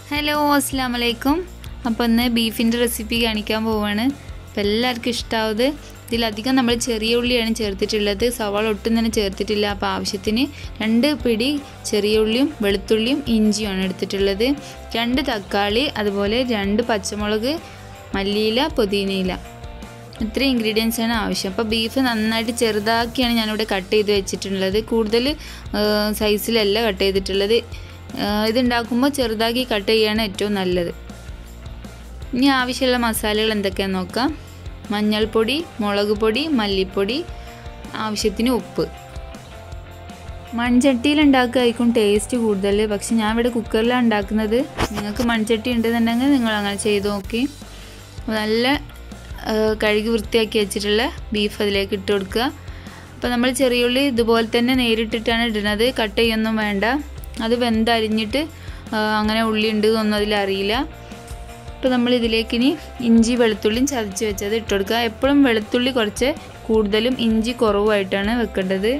Hello അസ്സലാമു അലൈക്കും. അപ്പോൾ ഇന്ന് ബീഫിൻ്റെ റെസിപ്പി കാണിക്കാൻ പോവുകയാണ്. അപ്പോൾ എല്ലാവർക്കും ഇഷ്ടമാവുന്നത്. ഇതിലധികം നമ്മൾ ചെറിയ ഉള്ളിയാണ് ചേർത്തിട്ടുള്ളത്, സവാള ഒട്ടും തന്നെ ചേർത്തിട്ടില്ല. അപ്പോൾ ആവശ്യത്തിന് 2 പിടി ചെറിയ ഉള്ളിയും വെളുത്തുള്ളിയും ഇഞ്ചിയുമാണ് എടുത്തിട്ടുള്ളത്, 2 തക്കാളി, അതുപോലെ 2 പച്ചമുളക്, മല്ലിയില, പുതിനയില. ഇത്രയും ഇൻഗ്രീഡിയൻസാണ് ആവശ്യം. അപ്പോൾ ബീഫ് നന്നായിട്ട് ചെറുതാക്കിയാണ് ഞാനിവിടെ കട്ട് ചെയ്ത് വെച്ചിട്ടുള്ളത്, കൂടുതൽ സൈസിലല്ല കട്ട് ചെയ്തിട്ടുള്ളത്. ഇതുണ്ടാക്കുമ്പോൾ ചെറുതാക്കി കട്ട് ചെയ്യുകയാണ് ഏറ്റവും നല്ലത്. ഇനി ആവശ്യമുള്ള മസാലകൾ എന്തൊക്കെയാണെന്ന് നോക്കാം. മഞ്ഞൾപ്പൊടി, മുളക് പൊടി, മല്ലിപ്പൊടി, ആവശ്യത്തിന് ഉപ്പ്. മൺചട്ടിയിൽ ഉണ്ടാക്കുകയായിരിക്കും ടേസ്റ്റ് കൂടുതൽ, പക്ഷെ ഞാൻ ഇവിടെ കുക്കറിലാണ് ഉണ്ടാക്കുന്നത്. നിങ്ങൾക്ക് മൺചട്ടി ഉണ്ടെന്നുണ്ടെങ്കിൽ നിങ്ങൾ അങ്ങനെ ചെയ്ത് നോക്കി. നല്ല കഴുകി വൃത്തിയാക്കി വെച്ചിട്ടുള്ള ബീഫ് അതിലേക്ക് ഇട്ട് കൊടുക്കുക. അപ്പോൾ നമ്മൾ ചെറിയുള്ളി ഇതുപോലെ തന്നെ നേരിട്ടിട്ടാണ് ഇടുന്നത്, കട്ട് ചെയ്യൊന്നും വേണ്ട. അത് വെന്തരിഞ്ഞിട്ട് അങ്ങനെ ഉള്ളി ഉണ്ട് എന്നൊന്നും അതിലറിയില്ല. അപ്പോൾ നമ്മൾ ഇതിലേക്ക് ഇനി ഇഞ്ചി വെളുത്തുള്ളിയും ചതച്ച് വെച്ചത് ഇട്ട് കൊടുക്കുക. എപ്പോഴും വെളുത്തുള്ളി കുറച്ച് കൂടുതലും ഇഞ്ചി കുറവായിട്ടാണ് വെക്കേണ്ടത്.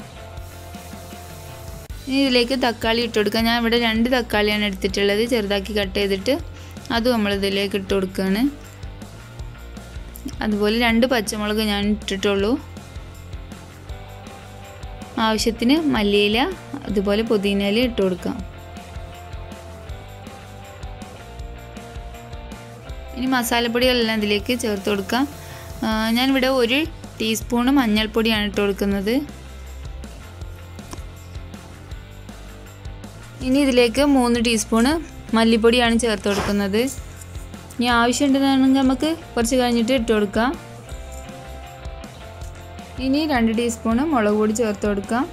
ഇനി ഇതിലേക്ക് തക്കാളി ഇട്ട് കൊടുക്കുക. ഞാൻ ഇവിടെ 2 തക്കാളിയാണ് എടുത്തിട്ടുള്ളത്, ചെറുതാക്കി കട്ട് ചെയ്തിട്ട് അതും നമ്മൾ ഇതിലേക്ക് ഇട്ട് കൊടുക്കുകയാണ്. അതുപോലെ 2 പച്ചമുളക് ഞാൻ ഇട്ടിട്ടുള്ളൂ. ആവശ്യത്തിന് മല്ലിയില, അതുപോലെ പുതിനയില ഇട്ട് കൊടുക്കാം. ഇനി മസാലപ്പൊടികളെല്ലാം ഇതിലേക്ക് ചേർത്ത് കൊടുക്കാം. ഞാനിവിടെ 1 ടീസ്പൂണ് മഞ്ഞൾപ്പൊടിയാണ് ഇട്ട് കൊടുക്കുന്നത്. ഇനി ഇതിലേക്ക് 3 ടീസ്പൂണ് മല്ലിപ്പൊടിയാണ് ചേർത്ത് കൊടുക്കുന്നത്. ഇനി ആവശ്യമുണ്ടെന്നുണ്ടെങ്കിൽ നമുക്ക് കുറച്ച് കഴിഞ്ഞിട്ട് ഇട്ട് കൊടുക്കാം. ഇനി 2 ടീസ്പൂണ് മുളക് പൊടി ചേർത്ത് കൊടുക്കാം.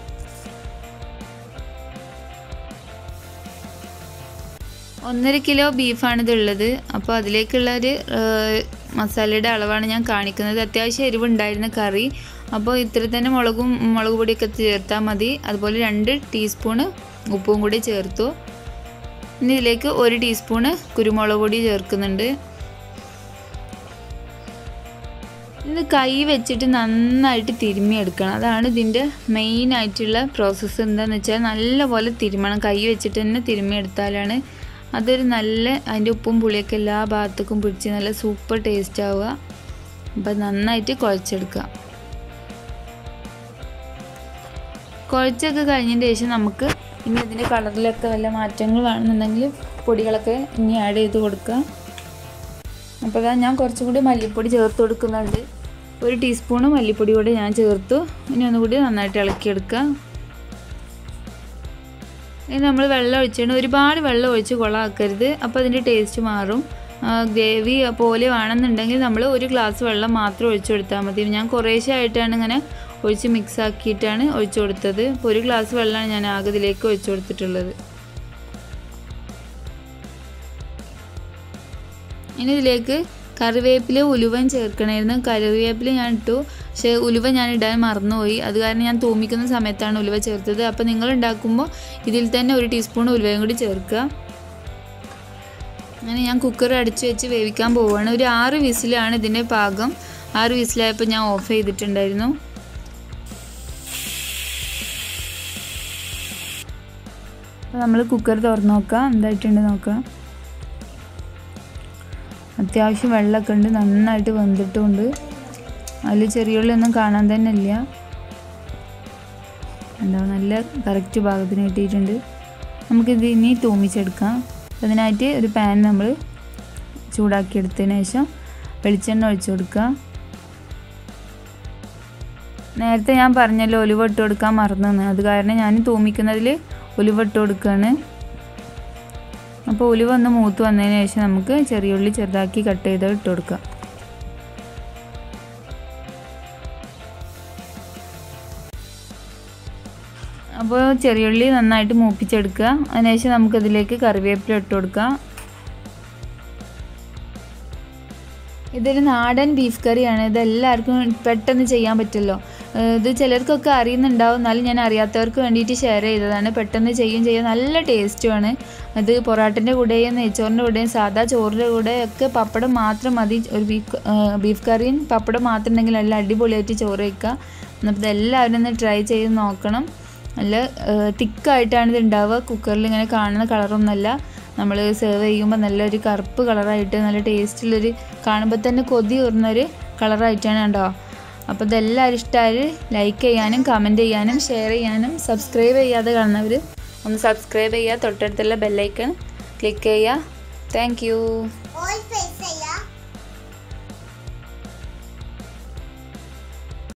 1.5 കിലോ ബീഫാണ് ഇതുള്ളത്. അപ്പോൾ അതിലേക്കുള്ളൊരു മസാലയുടെ അളവാണ് ഞാൻ കാണിക്കുന്നത്. അത്യാവശ്യം എരിവുണ്ടായിരുന്ന കറി, അപ്പോൾ ഇത്ര തന്നെ മുളക് പൊടിയൊക്കെ ചേർത്താൽ മതി. അതുപോലെ 2 ടീസ്പൂണ് ഉപ്പും കൂടി ചേർത്തു. ഇനി ഇതിലേക്ക് 1 ടീസ്പൂണ് കുരുമുളക് പൊടി ചേർക്കുന്നുണ്ട്. ഇത് കൈ വെച്ചിട്ട് നന്നായിട്ട് തിരുമ്മിയെടുക്കണം, അതാണ് ഇതിൻ്റെ മെയിനായിട്ടുള്ള പ്രോസസ്സ്. എന്താണെന്ന് വെച്ചാൽ നല്ലപോലെ തിരുമ്മണം, കൈ വെച്ചിട്ട് തന്നെ തിരുമ്മിയെടുത്താലാണ് അതൊരു നല്ല അതിൻ്റെ ഉപ്പും പുളിയൊക്കെ എല്ലാ ഭാഗത്തേക്കും പിടിച്ച് നല്ല സൂപ്പർ ടേസ്റ്റ് ആവുക. അപ്പം നന്നായിട്ട് കുഴച്ചെടുക്കുക. കുഴച്ചൊക്കെ കഴിഞ്ഞതിന് ശേഷം നമുക്ക് ഇനി അതിൻ്റെ കളറിലൊക്കെ വല്ല മാറ്റങ്ങൾ വേണമെന്നുണ്ടെങ്കിൽ പൊടികളൊക്കെ ഇനി ആഡ് ചെയ്ത് കൊടുക്കുക. അപ്പോൾ ഞാൻ കുറച്ചും കൂടി മല്ലിപ്പൊടി ചേർത്ത് കൊടുക്കുന്നുണ്ട്. 1 ടീസ്പൂണ് മല്ലിപ്പൊടി കൂടി ഞാൻ ചേർത്തു. ഇനി ഒന്നുകൂടി നന്നായിട്ട് ഇളക്കിയെടുക്കുക. ഇനി നമ്മൾ വെള്ളം ഒഴിച്ചിട്ട് ഒരുപാട് വെള്ളം ഒഴിച്ച് കുളമാക്കരുത്, അപ്പോൾ അതിൻ്റെ ടേസ്റ്റ് മാറും. ഗ്രേവി പോലെ വേണമെന്നുണ്ടെങ്കിൽ നമ്മൾ 1 ഗ്ലാസ് വെള്ളം മാത്രം ഒഴിച്ചു കൊടുത്താൽ മതി. ഞാൻ കുറേശ്ശെ ആയിട്ടാണ് ഇങ്ങനെ ഒഴിച്ച് മിക്സ് ആക്കിയിട്ടാണ് ഒഴിച്ചു കൊടുത്തത്. അപ്പോൾ 1 ഗ്ലാസ് വെള്ളമാണ് ഞാൻ ആകെ ഇതിലേക്ക് ഒഴിച്ചു കൊടുത്തിട്ടുള്ളത്. ഇനി ഇതിലേക്ക് കറിവേപ്പില ഉലുവയും ചേർക്കണമായിരുന്നു. കറിവേപ്പില ഞാൻ ഇട്ടു, പക്ഷേ ഉലുവ ഞാൻ ഇടാൻ മറന്നുപോയി. അത് കാരണം ഞാൻ തൂമിക്കുന്ന സമയത്താണ് ഉലുവ ചേർത്തത്. അപ്പോൾ നിങ്ങൾ ഉണ്ടാക്കുമ്പോൾ ഇതിൽ തന്നെ 1 ടീസ്പൂൺ ഉലുവയും കൂടി ചേർക്കുക. അങ്ങനെ ഞാൻ കുക്കർ അടിച്ച് വെച്ച് വേവിക്കാൻ പോവുകയാണ്. ഒരു 6 വിസിലാണ് ഇതിൻ്റെ പാകം. 6 വിസിലായപ്പോൾ ഞാൻ ഓഫ് ചെയ്തിട്ടുണ്ടായിരുന്നു. അപ്പോൾ നമ്മൾ കുക്കർ തുറന്ന് നോക്കാം, എന്തായിട്ടുണ്ട് നോക്കാം. അത്യാവശ്യം വെള്ളമൊക്കെ ഉണ്ട്, നന്നായിട്ട് വെന്തിട്ടുമുണ്ട്. അതിൽ ചെറിയുള്ളിയൊന്നും കാണാൻ തന്നെ ഇല്ല. എന്താ നല്ല കറക്റ്റ് ഭാഗത്തിന് കിട്ടിയിട്ടുണ്ട്. നമുക്കിത് ഇനി തൂമിച്ചെടുക്കാം. അതിനായിട്ട് ഒരു പാൻ നമ്മൾ ചൂടാക്കിയെടുത്തതിന് ശേഷം വെളിച്ചെണ്ണ ഒഴിച്ചു കൊടുക്കുക. നേരത്തെ ഞാൻ പറഞ്ഞല്ലോ ഉലുവ ഇട്ട് കൊടുക്കാൻ മറന്നു, അത് കാരണം ഞാൻ തൂമിക്കുന്നതിൽ ഉലുവ ഇട്ട് കൊടുക്കുകയാണ്. അപ്പോൾ ഉലുവ ഒന്ന് മൂത്ത് വന്നതിന് ശേഷം നമുക്ക് ചെറിയുള്ളി ചെറുതാക്കി കട്ട് ചെയ്ത് ഇട്ട് കൊടുക്കാം. അപ്പോൾ ചെറിയുള്ളി നന്നായിട്ട് മൂപ്പിച്ചെടുക്കുക. അതിനുശേഷം നമുക്കതിലേക്ക് കറിവേപ്പില ഇട്ട് കൊടുക്കാം. ഇതൊരു നാടൻ ബീഫ് കറിയാണ്. ഇതെല്ലാവർക്കും പെട്ടെന്ന് ചെയ്യാൻ പറ്റുമല്ലോ. ഇത് ചിലർക്കൊക്കെ അറിയുന്നുണ്ടാവും, എന്നാലും ഞാൻ അറിയാത്തവർക്ക് വേണ്ടിയിട്ട് ഷെയർ ചെയ്തതാണ്. പെട്ടെന്ന് ചെയ്യാൻ നല്ല ടേസ്റ്റുമാണ്. അത് പൊറാട്ടൻ്റെ കൂടെയും നെയ്ച്ചോറിൻ്റെ കൂടെയും സാധാ ചോറിൻ്റെ കൂടെ ഒക്കെ പപ്പടം മാത്രം മതി. ഒരു ബീഫ് കറിയും പപ്പടം മാത്രം ഉണ്ടെങ്കിൽ നല്ല അടിപൊളിയായിട്ട് ചോറ് വയ്ക്കുക. അപ്പോൾ ഇതെല്ലാവരും ഒന്ന് ട്രൈ ചെയ്ത് നോക്കണം. നല്ല തിക്കായിട്ടാണ് ഇത് ഉണ്ടാവുക. കുക്കറിൽ ഇങ്ങനെ കാണുന്ന കളറൊന്നുമല്ല, നമ്മൾ സെർവ് ചെയ്യുമ്പോൾ നല്ലൊരു കറുപ്പ് കളറായിട്ട് നല്ല ടേസ്റ്റുള്ളൊരു കാണുമ്പോൾ തന്നെ കൊതി ഊർന്നൊരു കളറായിട്ടാണ് കണ്ടോ. അപ്പോൾ ഇതെല്ലാവരും ഇഷ്ടമായാൽ ലൈക്ക് ചെയ്യാനും കമൻറ്റ് ചെയ്യാനും ഷെയർ ചെയ്യാനും സബ്സ്ക്രൈബ് ചെയ്യാതെ കാണുന്നവർ ഒന്ന് സബ്സ്ക്രൈബ് ചെയ്യുക, തൊട്ടടുത്തുള്ള ബെല്ലൈക്കൺ ക്ലിക്ക് ചെയ്യുക. Thank U.